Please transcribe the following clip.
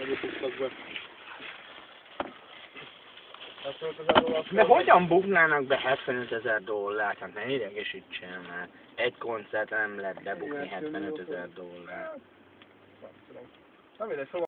Megutottak be. De hogyan buknának be $75,000? Hát ne idegesítsen már. Egy koncertre nem lehet bebukni $75,000. Nem mindegy, szóval